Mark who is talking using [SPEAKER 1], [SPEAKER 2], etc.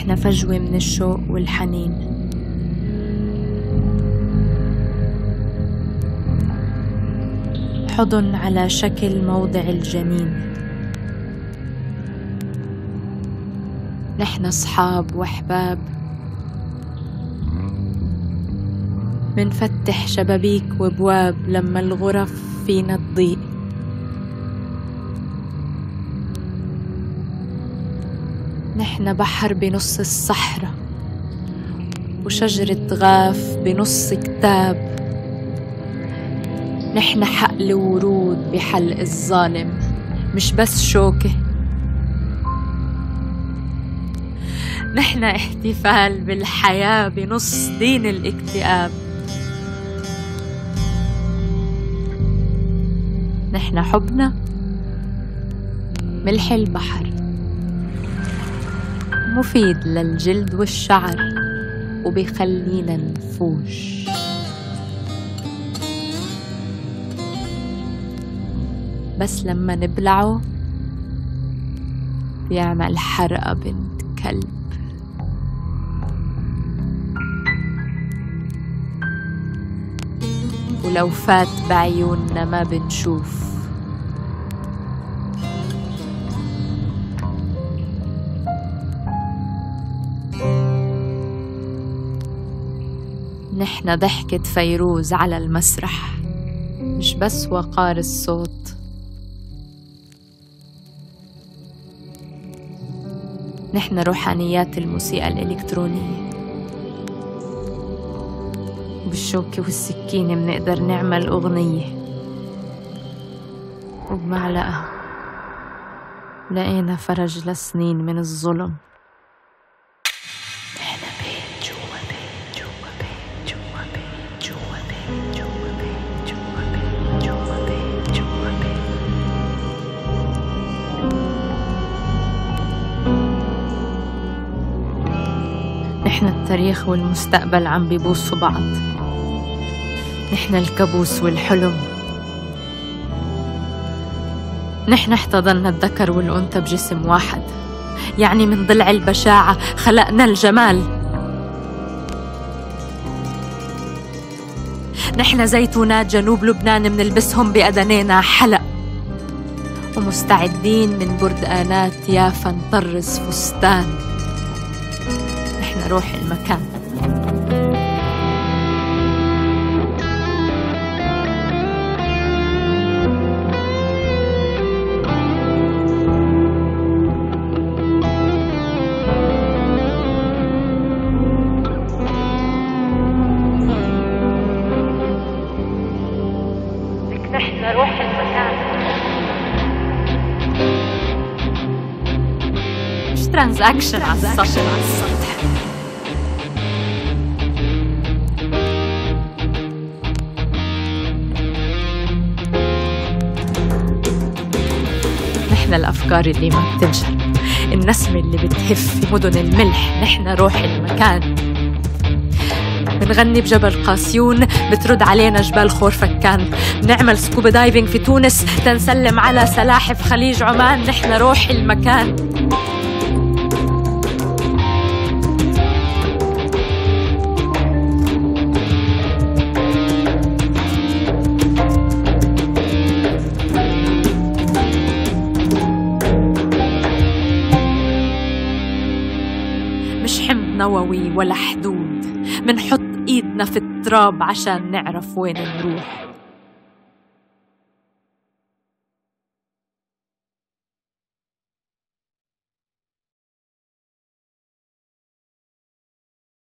[SPEAKER 1] نحن فجوة من الشوق والحنين، حضن على شكل موضع الجنين. نحن أصحاب وأحباب، منفتح شبابيك وابواب لما الغرف فينا تضيق. نحن بحر بنص الصحراء وشجرة غاف بنص كتاب. نحن حقل ورود بحلق الظالم، مش بس شوكة. نحن احتفال بالحياة بنص دين الاكتئاب. نحن حبنا ملح البحر، مفيد للجلد والشعر وبيخلينا نفوش. بس لما نبلعه بيعمل حرقة بنت كلب. ولو فات بعيوننا ما بنشوف. نحن ضحكة فيروز على المسرح، مش بس وقار الصوت. نحن روحانيات الموسيقى الإلكترونية، وبالشوكة والسكينة منقدر نعمل أغنية، وبمعلقة لقينا فرج لسنين من الظلم. نحن بيت جوا بيت جوا بيت جوا بيت جوا بيت جوا بيت جوا بيت جوا بيت جوا بيت. نحن التاريخ والمستقبل عم بيبوسوا بعض. نحن الكابوس والحلم. نحن احتضنا الذكر والأنثى بجسم واحد، يعني من ضلع البشاعة خلقنا الجمال. نحن زيتونات جنوب لبنان منلبسهم بأذنينا حلق، ومستعدين من بردقانات يافا نطرز فستان. نحن روح المكان. نحن روح المكان، مش ترانزاكشن على السطح. نحن الأفكار اللي ما بتنشر، النسمة اللي بتهف في مدن الملح. نحن روح المكان. بنغني بجبل قاسيون، بترد علينا جبال خورفكان. بنعمل سكوبا دايفنج في تونس تنسلم على سلاحف خليج عمان. نحن روح المكان. مش حمض نووي ولا حدود، منحط ايدنا في التراب عشان نعرف وين نروح.